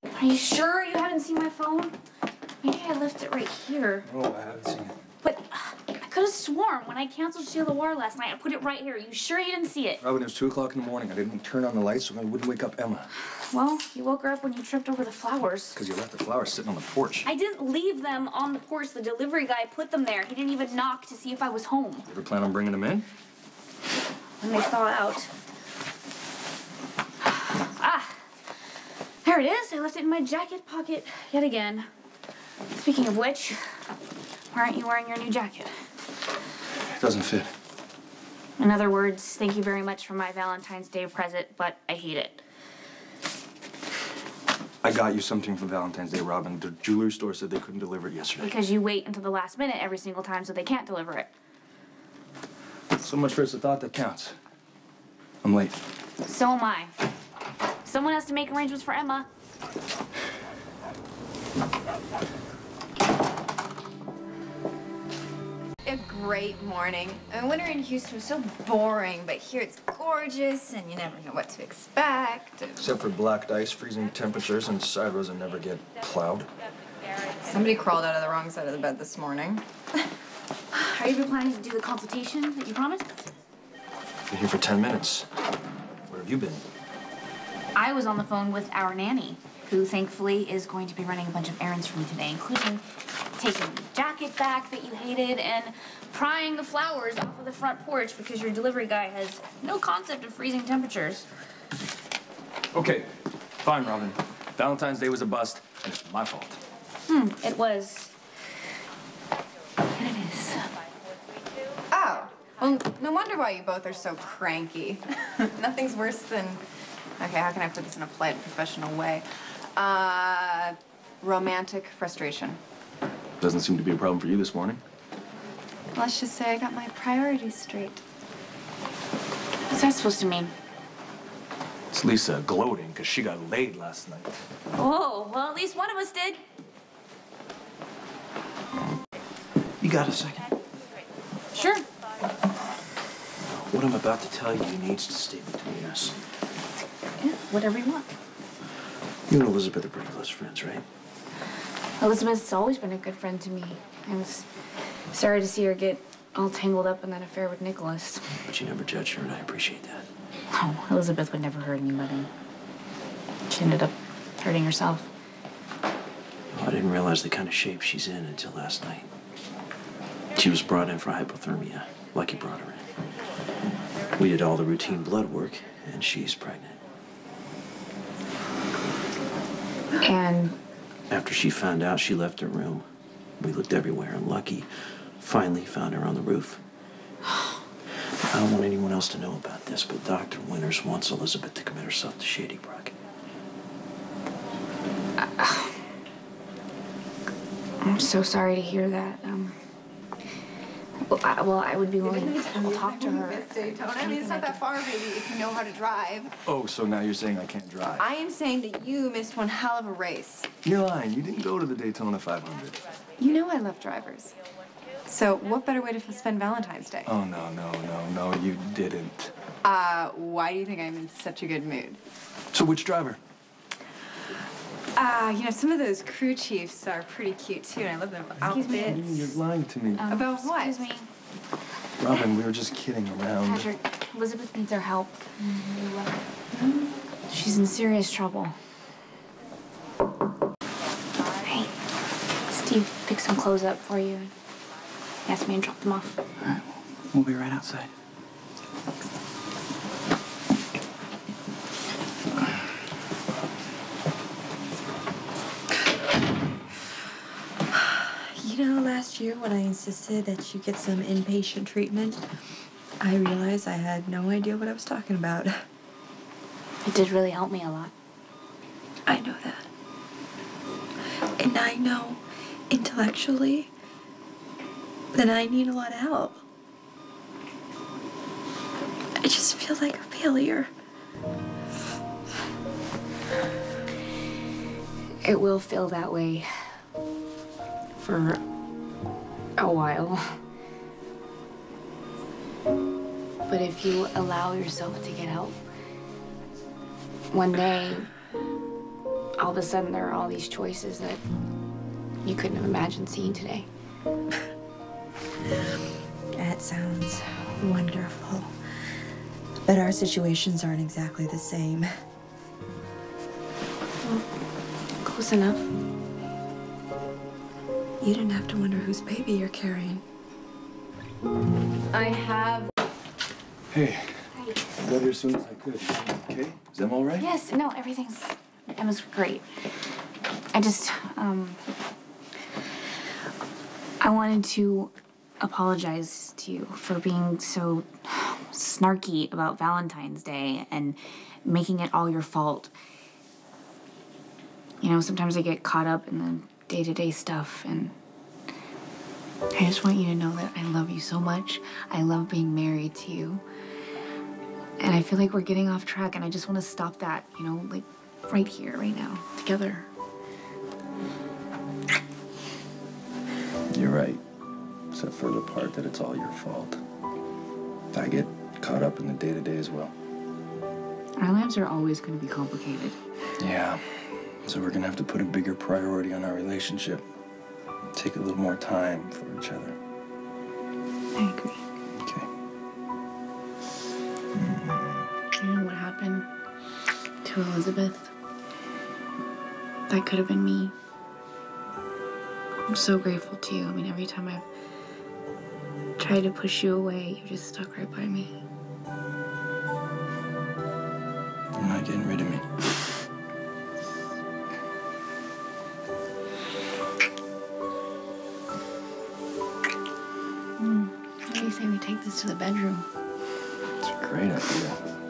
Are you sure you haven't seen my phone? Maybe I left it right here. Oh, I haven't seen it. But I could have sworn when I canceled Sheila War last night, I put it right here. Are you sure you didn't see it? Robin, it was 2 o'clock in the morning. I didn't turn on the lights so I wouldn't wake up Emma. Well, you woke her up when you tripped over the flowers. Because you left the flowers sitting on the porch. I didn't leave them on the porch. The delivery guy put them there. He didn't even knock to see if I was home. You ever plan on bringing them in? When they thaw out. Ah, there it is. I left it in my jacket pocket yet again. Speaking of which, why aren't you wearing your new jacket? It doesn't fit. In other words, thank you very much for my Valentine's Day present, but I hate it. I got you something for Valentine's Day, Robin. The jewelry store said they couldn't deliver it yesterday. Because you wait until the last minute every single time so they can't deliver it. So much for it's the thought that counts. I'm late. So am I. Someone has to make arrangements for Emma. A great morning. I mean, winter in Houston was so boring, but here it's gorgeous and you never know what to expect. Except for black ice, freezing temperatures, and side roads that never get plowed. Somebody crawled out of the wrong side of the bed this morning. Are you even planning to do the consultation that you promised? Been here for 10 minutes. Where have you been? I was on the phone with our nanny, who thankfully is going to be running a bunch of errands for me today, including taking the jacket back that you hated and prying the flowers off of the front porch because your delivery guy has no concept of freezing temperatures. Okay, fine, Robin. Valentine's Day was a bust, and it's my fault. It was. And it is. Oh, well, no wonder why you both are so cranky. Nothing's worse than, okay, how can I put this in a polite, professional way? Romantic frustration. Doesn't seem to be a problem for you this morning. Let's just say I got my priorities straight. What's that supposed to mean? It's Lisa gloating because she got laid last night. Oh, well, at least one of us did. You got a second? Sure. What I'm about to tell you needs to stay between us. Yeah, whatever you want. You and Elizabeth are pretty close friends, right? Elizabeth's always been a good friend to me. I was sorry to see her get all tangled up in that affair with Nicholas. But you never judged her, and I appreciate that. Oh, Elizabeth would never hurt anybody. She ended up hurting herself. Well, I didn't realize the kind of shape she's in until last night. She was brought in for hypothermia. Lucky brought her in. We did all the routine blood work, and she's pregnant. And After she found out, she left her room. We looked everywhere, and Lucky finally found her on the roof. I don't want anyone else to know about this, but Dr. Winters wants Elizabeth to commit herself to Shady Brook. I'm so sorry to hear that. Well, I would be willing to talk to her. Daytona. I mean, it's not that far, baby, if you know how to drive. Oh, so now you're saying I can't drive? I am saying that you missed one hell of a race. You're lying. You didn't go to the Daytona 500. You know I love drivers. So what better way to spend Valentine's Day? Oh, no, you didn't. Why do you think I'm in such a good mood? So which driver? You know, some of those crew chiefs are pretty cute, too, and I love their outfits. You're lying to me. About what? Excuse me. Robin, we were just kidding around. Patrick, Elizabeth needs our help. She's in serious trouble. Hey, Steve picked some clothes up for you. He asked me to drop them off. All right, we'll be right outside. You know, last year when I insisted that you get some inpatient treatment, I realized I had no idea what I was talking about. It did really help me a lot. I know that. And I know intellectually that I need a lot of help. I just feel like a failure. It will feel that way for a while. But if you allow yourself to get help, one day all of a sudden there are all these choices that you couldn't have imagined seeing today. That sounds wonderful. But our situations aren't exactly the same. Well, close enough. You didn't have to wonder whose baby you're carrying. I have... Hey, I got here as soon as I could. Okay? Is Emma all right? Yes, no, Emma's great. I just, I wanted to apologize to you for being so snarky about Valentine's Day and making it all your fault. You know, sometimes I get caught up in the day-to-day stuff, and I just want you to know that I love you so much. I love being married to you. And I feel like we're getting off track, and I just want to stop that, you know, like right here, right now, together. You're right. Except for the part that it's all your fault. I get caught up in the day-to-day as well. Our lives are always going to be complicated. Yeah. So we're gonna have to put a bigger priority on our relationship. Take a little more time for each other. I agree. Okay. You know what happened to Elizabeth? That could have been me. I'm so grateful to you. I mean, every time I've tried to push you away, you just stuck right by me. You're not getting rid of me. What do you say we take this to the bedroom? It's a great idea.